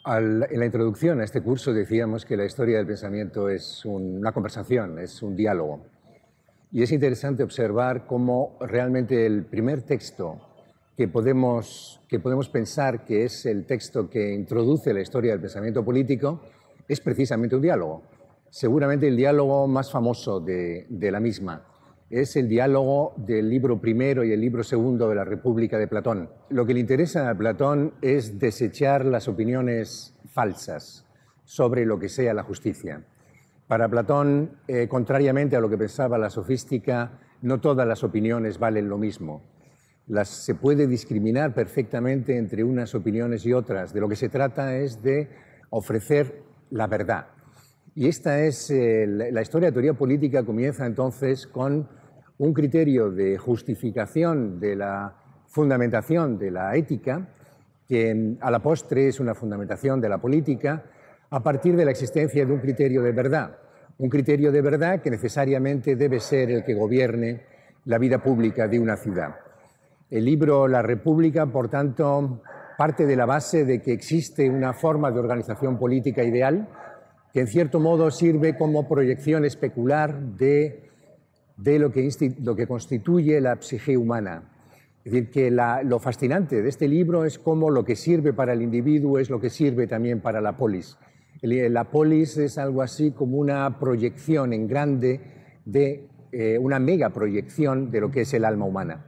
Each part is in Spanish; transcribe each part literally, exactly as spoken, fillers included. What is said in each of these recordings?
Al, en la introducción a este curso decíamos que la historia del pensamiento es un, una conversación, es un diálogo. Y es interesante observar cómo realmente el primer texto que podemos, que podemos pensar que es el texto que introduce la historia del pensamiento político es precisamente un diálogo. Seguramente el diálogo más famoso de, de la misma es el diálogo del libro primero y el libro segundo de la República de Platón. Lo que le interesa a Platón es desechar las opiniones falsas sobre lo que sea la justicia. Para Platón, eh, contrariamente a lo que pensaba la sofística, no todas las opiniones valen lo mismo. Las, se puede discriminar perfectamente entre unas opiniones y otras. De lo que se trata es de ofrecer la verdad. Y esta es eh, la, la historia de teoría política comienza entonces con un criterio de justificación de la fundamentación de la ética, que a la postre es una fundamentación de la política, a partir de la existencia de un criterio de verdad. Un criterio de verdad que necesariamente debe ser el que gobierne la vida pública de una ciudad. El libro La República, por tanto, parte de la base de que existe una forma de organización política ideal que en cierto modo sirve como proyección especular de, de lo, que, lo que constituye la psique humana. Es decir, que la, lo fascinante de este libro es cómo lo que sirve para el individuo es lo que sirve también para la polis. La polis es algo así como una proyección en grande, de eh, una mega proyección de lo que es el alma humana.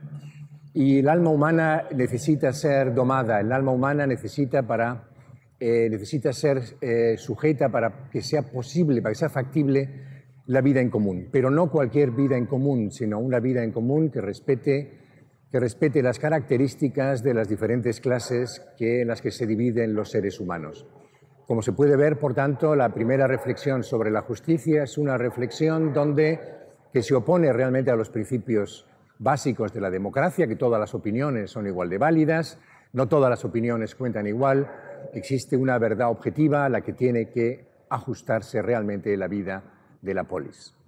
Y el alma humana necesita ser domada, el alma humana necesita para... Eh, necesita ser eh, sujeta para que sea posible, para que sea factible la vida en común. Pero no cualquier vida en común, sino una vida en común que respete, que respete las características de las diferentes clases que, en las que se dividen los seres humanos. Como se puede ver, por tanto, la primera reflexión sobre la justicia es una reflexión donde, que se opone realmente a los principios básicos de la democracia, que todas las opiniones son igual de válidas, no todas las opiniones cuentan igual. Existe una verdad objetiva a la que tiene que ajustarse realmente la vida de la polis.